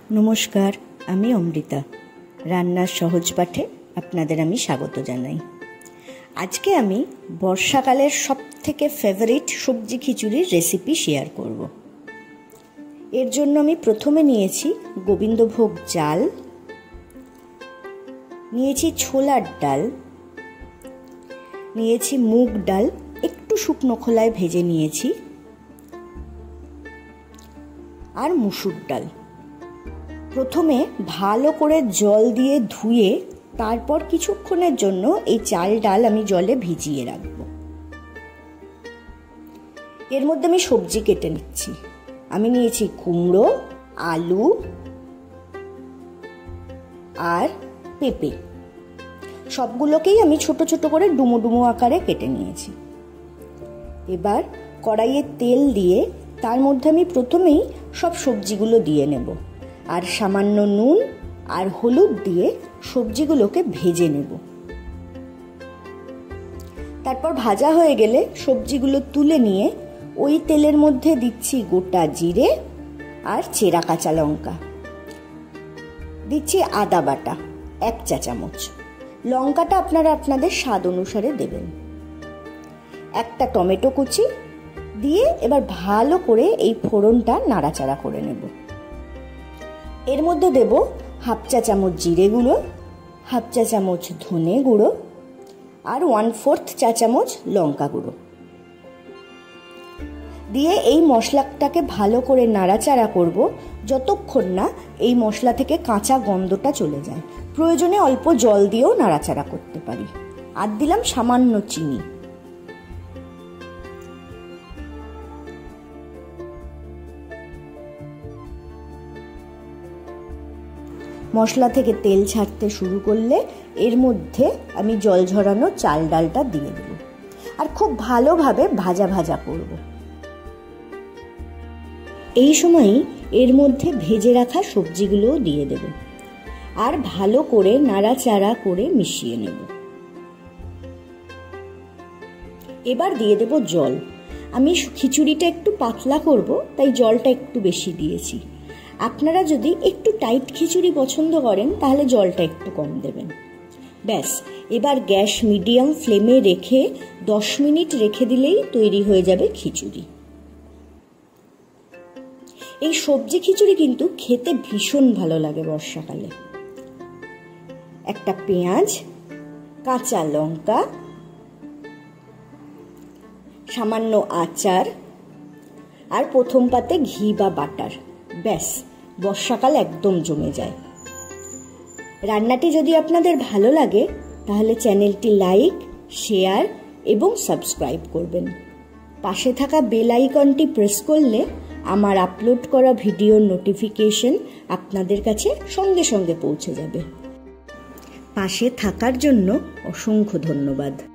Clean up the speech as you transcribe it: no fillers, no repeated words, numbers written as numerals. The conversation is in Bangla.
নমস্কার, আমি অমৃতা। রান্নার সহজ পাঠে আপনাদের আমি স্বাগত জানাই। আজকে আমি বর্ষাকালের সবথেকে ফেভারিট সবজি খিচুড়ির রেসিপি শেয়ার করব। এর জন্য আমি প্রথমে নিয়েছি গোবিন্দভোগ চাল, নিয়েছি ছোলার ডাল, নিয়েছি মুগ ডাল একটু শুকনো খোলায় ভেজে নিয়েছি, আর মুসুর ডাল। প্রথমে ভালো করে জল দিয়ে ধুয়ে তারপর কিছুক্ষণের জন্য এই চাল ডাল আমি জলে ভিজিয়ে রাখব। এর মধ্যে আমি সবজি কেটে নিচ্ছি। আমি নিয়েছি কুমড়ো, আলু আর পেঁপে। সবগুলোকেই আমি ছোট ছোট করে ডুমো ডুমো আকারে কেটে নিয়েছি। এবার কড়াইয়ে তেল দিয়ে তার মধ্যে আমি প্রথমেই সব সবজিগুলো দিয়ে নেব, আর সামান্য নুন আর হলুদ দিয়ে সবজিগুলোকে ভেজে নেব। তারপর ভাজা হয়ে গেলে সবজিগুলো তুলে নিয়ে ওই তেলের মধ্যে দিচ্ছি গোটা জিরে আর চেরা কাঁচা লঙ্কা, দিচ্ছি আদা বাটা 1 চা চামচ, লঙ্কাটা আপনারা আপনাদের স্বাদ অনুসারে দেবেন, একটা টমেটো কুচি দিয়ে এবার ভালো করে এই ফোড়নটা নাড়াচাড়া করে নেব। এর মধ্যে দেব 1/2 চা চামচ জিরে গুঁড়ো, 1/2 চা চামচ ধনে গুঁড়ো আর 1/4 চা চামচ লঙ্কা গুঁড়ো দিয়ে এই মশলাটাকে ভালো করে নাড়াচাড়া করব যতক্ষণ না এই মশলা থেকে কাঁচা গন্ধটা চলে যায়। প্রয়োজনে অল্প জল দিয়েও নাড়াচাড়া করতে পারি। আর দিলাম সামান্য চিনি। মশলা থেকে তেল ছাড়তে শুরু করলে এর মধ্যে আমি জল ঝরানো চাল ডালটা দিয়ে দেব, আর খুব ভালোভাবে ভাজা ভাজা করব। এই সময়ই এর মধ্যে ভেজে রাখা সবজিগুলোও দিয়ে দেব, আর ভালো করে নাড়াচাড়া করে মিশিয়ে নেব। এবার দিয়ে দেব জল। আমি খিচুড়িটা একটু পাতলা করব, তাই জলটা একটু বেশি দিয়েছি। আপনারা যদি একটু টাইট খিচুড়ি পছন্দ করেন তাহলে জলটা একটু কম দেবেন। ব্যাস, এবার গ্যাস মিডিয়াম ফ্লেমে রেখে 10 মিনিট রেখে দিলেই তৈরি হয়ে যাবে খিচুড়ি। এই সবজি খিচুড়ি কিন্তু খেতে ভীষণ ভালো লাগে বর্ষাকালে। একটা পেঁয়াজ, কাঁচা লঙ্কা, সামান্য আচার আর প্রথম পাতে ঘি বা বাটার, ব্যাস বর্ষাকাল একদম জমে যায়। রান্নাটি যদি আপনাদের ভালো লাগে তাহলে চ্যানেলটি লাইক, শেয়ার এবং সাবস্ক্রাইব করবেন। পাশে থাকা বেল আইকনটি প্রেস করলে আমার আপলোড করা ভিডিওর নোটিফিকেশন আপনাদের কাছে সঙ্গে সঙ্গে পৌঁছে যাবে। পাশে থাকার জন্য অসংখ্য ধন্যবাদ।